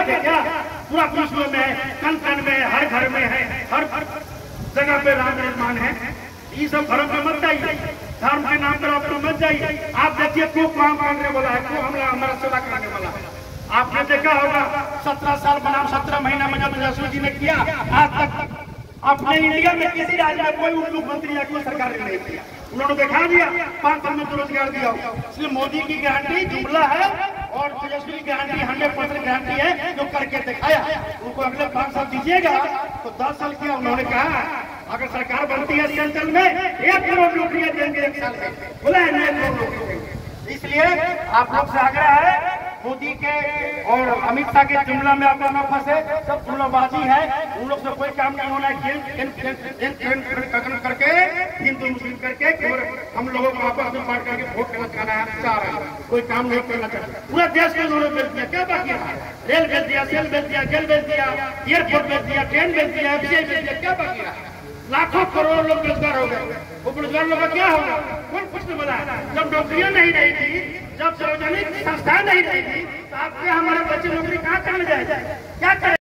बात है क्या? पूरा विश्व में है, कण कण में, हर घर में है, हर जगह पे राम निर्माण है। ये सब धर्म में मत जाइए, धर्म के नाम पर आप मत जाइए। आप देखिए को काम करने वाला है, को हमला हमारा सेवा करने वाला है। आपने देखा होगा 17 साल बनाम 17 महीना में जब यशस्वी जी ने किया, आज तक अपने इंडिया में किसी राज्य में कोई उप मुख्यमंत्री या कोई सरकार ने नहीं किया। उन्होंने दिखा दिया 5 साल में रोजगार दिया। इसलिए मोदी की गारंटी जुमला है और तेजस्वी की गारंटी 100% गारंटी है, जो करके दिखाया। उनको अगले 5 साल दीजिएगा तो 10 साल किया। उन्होंने कहा अगर सरकार बनती है सेंट्रल में 1 करोड़ नौकरियां देंगे 1 साल में, बोला है 1 करोड़ नौकरी देंगे। इसलिए आप लोग से आग्रह है, मोदी के और अमित शाह के जुमला में आप न फंसे, सब जुमलाबाजी है। उन लोग से कोई काम नहीं होना है। करके हिंदू मुस्लिम करके हम लोगों को आपस में बांट करके वोट करना चाह रहे हैं, कोई काम नहीं करना चाहते। पूरा देश में उन्होंने बेच दिया, क्या बाकी रहा? रेल बेच दिया, सेल बेच दिया, जल बेच दिया, एयरपोर्ट बेच दिया, ट्रेन बेच दिया, एफसीआई बेच दिया, क्या बाकी रहा? लाखों करोड़ों लोग बेरोजगार हो गए। वो बेरोजगार लोग का क्या होगा? कौन कुछ नहीं बोला। जब नौकरियां नहीं रही थी, जब सार्वजनिक संस्था नहीं रही थी, तो आपके हमारे बच्चे नौकरी कहाँ करने जाए, क्या करें?